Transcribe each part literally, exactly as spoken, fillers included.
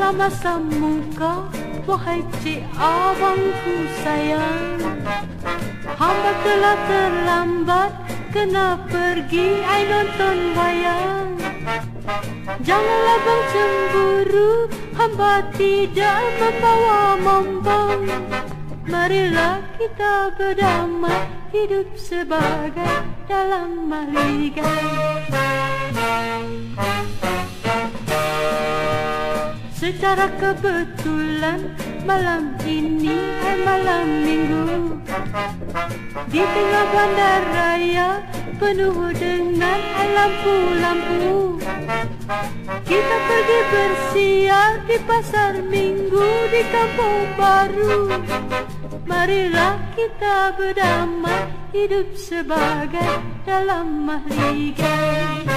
Mana masa muka, wahai cik abangku sayang. Hamba telah terlambat, kena pergi ai nonton wayang. Janganlah bang cemburu, hamba tidak membawa mombong. Marilah kita berdamai, hidup sebagai dalam mahligai. Secara kebetulan malam ini hai malam minggu, di tengah bandar raya penuh dengan hai lampu-lampu. Kita pergi bersiar di pasar minggu di kampung baru. Marilah kita berdamai, hidup sebagai dalam mahligai.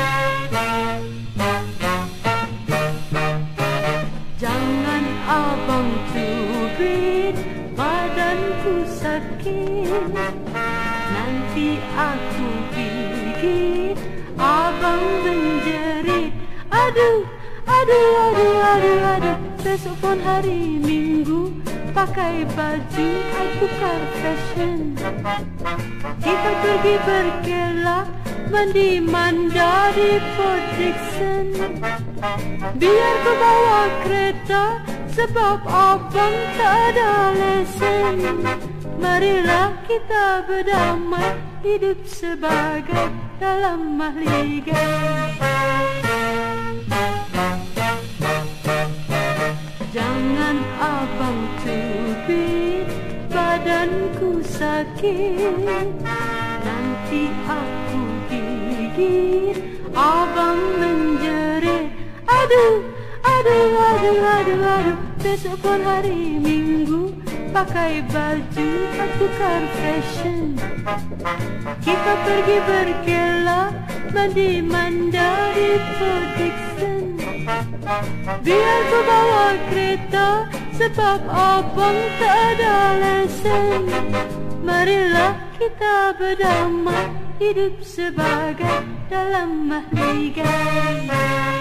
Jangan abang cubit, badanku sakit. Nanti aku gigit, abang menjerit. Aduh, aduh, aduh, aduh, aduh. Besok pun hari Minggu, pakai baju ai tukar fashion. Kita pergi berkelak, mandi manda di Port Dickson. Biar ku bawa kereta, sebab abang tak ada lesen. Marilah kita berdamai, hidup sebagai dalam mahligai. Jangan abang cubit, badanku sakit. Nanti aku gigit, abang menjerit. Aduh, aduh, aduh, aduh, aduh. Besok pun hari Minggu, pakai baju tukar fashion. Kita pergi berkelak, mandi manda di Port Dickson. Biar ku bawa kereta, sebab abang tak ada lesen. Marilah kita berdamai, hidup sebagai dalam mahligai.